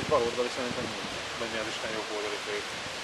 baloldali szerintem nincs. Vagy mi az Isten jobb oldali fő.